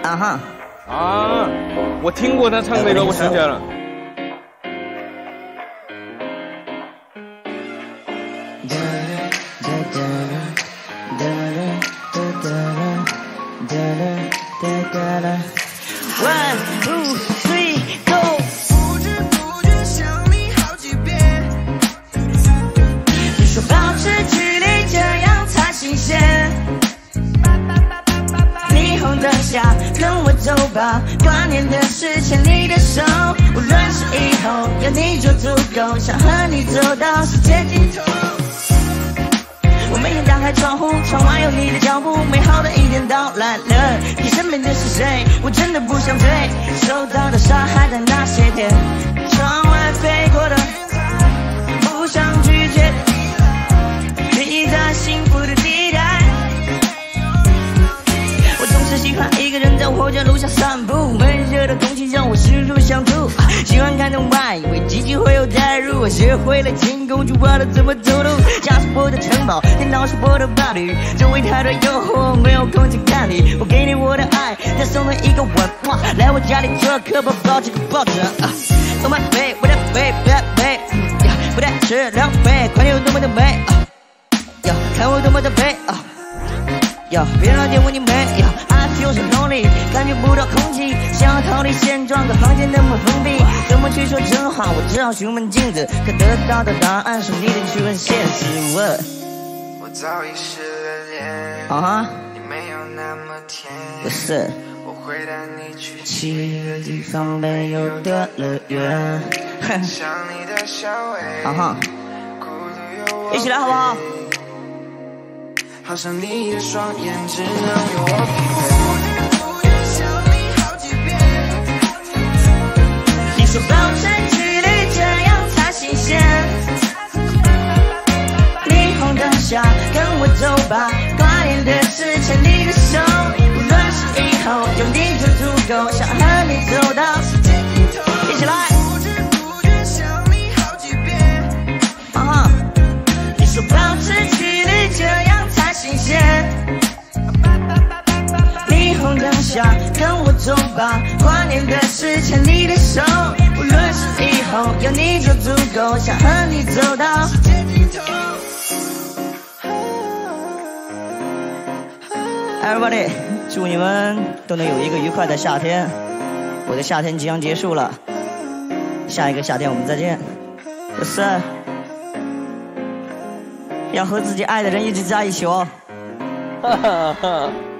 啊哈。 啊，我听过他唱那个，我想起来了。 One, two, three, go。 不知不觉想你好几遍。 你说保持距离，这样才新鲜。霓虹灯下，跟我走吧。挂念的是牵你的手，无论是以后有你就足够，想和你走到世界尽头。我每天打开窗户，窗外有你的脚步，美好的一天到来了。你身边的是谁？我真的不想追，受到的伤还在那些天。窗外飞过的，不想拒绝，你在幸福的地带。我总是喜欢一个人在我家楼下散步，闷热的空气让我四处想吐。喜欢看动漫，因为机器会有代入。我学会了轻功，就忘了怎么走路。家是我的城堡，电脑是我的伴侣，周围太多诱惑，没有空去看你。我给你我的爱，再送你一个吻。来我家里做客，抱这个抱着。Oh my baby， 我的 baby， 不带吃两杯，快点有多么的美。看我多么的美。别让玷污你美。I feel so lonely， 感觉不到空气，想要逃离现状，可房间那么封闭，怎么去说真话？我只好询问镜子，可得到的答案是你得去问现实。 我早已失了恋。 啊哈， 你没有那么甜。 不是， 我会带你去去一个地方没有的乐园。 想你的香味。 啊哈， 孤独有我一起来好不好？ 好像你的双眼只能有我匹配。不知想你好几遍。 你说保持距离，这样才新鲜。霓虹灯下，跟我走吧。挂念的是牵你的手，无论是以后有你就足够，想和你走到世界尽头。一起来。 不知不觉想你好几遍。 啊哈，你说保持距离，这样才新鲜。霓虹灯下，跟我走吧。挂念的是牵你的手，无论是以后有你就足够，想和你走到世界尽头。Everybody， 祝你们都能有一个愉快的夏天。我的夏天即将结束了，下一个夏天我们再见。就是要和自己爱的人一直在一起哦。 哈哈哈。